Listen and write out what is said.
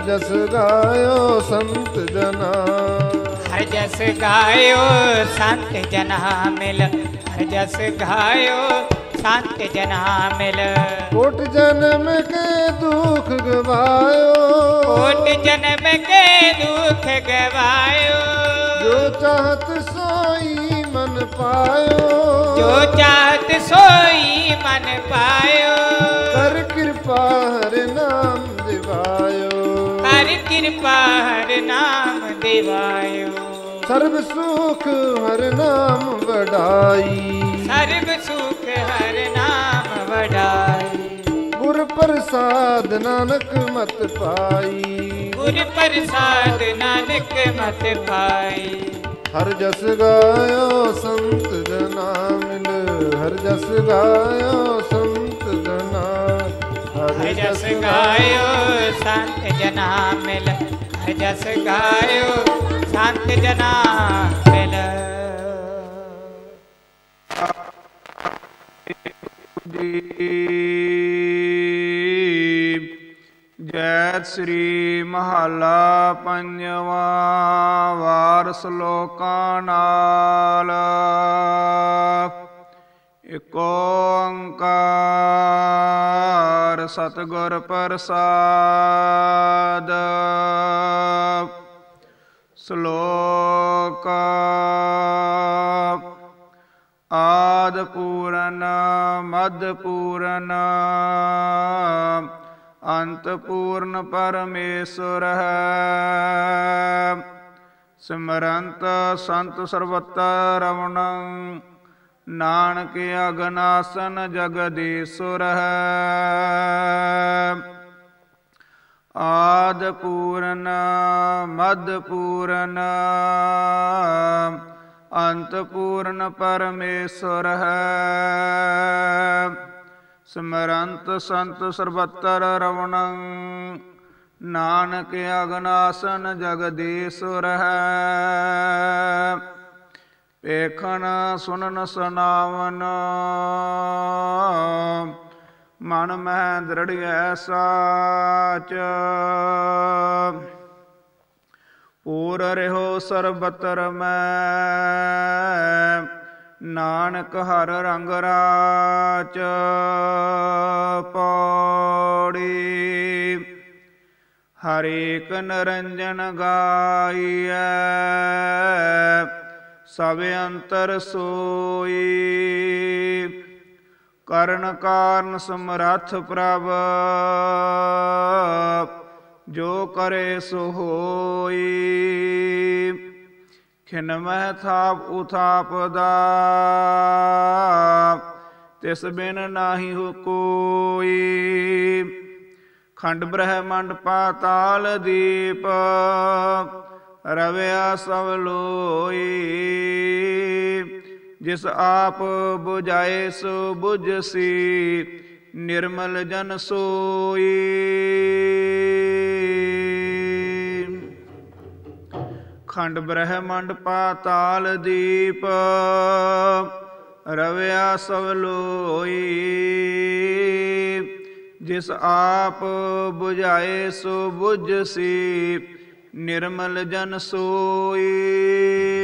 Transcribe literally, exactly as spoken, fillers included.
जस गायो संत जना। हर जस गायो संत जना मिल, हर जस गायो संत जना मिल। कोट जन्म के दुख गवायो, कोट जन्म के दुख गवायो। जो चाहत सोई मन पायो, जो चाहत सोई मन पायो। कर कृपा हर नाम दिवायो, कर कृपा हर नाम दिवायो। सर्व सुख हर नाम बढ़ाई, सर्व सुख हर नाम बढ़ाई। गुर प्रसाद नानक मत पाई, गुर प्रसाद नानक मत पाई। हर जस गायो संत जना मिल, हर जस गायो संत जना। हर जस गायो संत जना मिल, हर जस गायो संत जना मिल। जय श्री महला पंजवा वार श्लोकां नाल। एक ओंकार सतगुर प्रसाद। श्लोक आदि पूरन मध्य पूरन अंत पूर्ण परमेश्वर है। सिमरंत संत सर्वत्र रमणं नानक अगनासन जगदीश्वर है। आदि पूरन मध्य पूरन अंत पूर्ण परमेश्वर है। सिमरंत संत सर्वत्र रमणं नानक अगनासन जगदीश्वर है। पेखन सुनन सुनावन मन मह दृढ़ साच। पूर रहो सर्बत्र मैं नानक हर रंग राच। पौड़ी हर एक निरंजन गाइए सब अंतर सोई। करण कारण समरथ प्रभ जो करे सो होई। खिन मह थाप उथाप दा तिस बिन नाही हो कोई। खंड ब्रह्मंड पाताल दीप रव्या सब लोई। जिस आप बुझाए सो बुझसी निर्मल जन सोई। खंड ब्रह्मंड पाताल दीप रव्या सब लोई। जिस आप बुझाए सो बुझसी निर्मल जन सोई।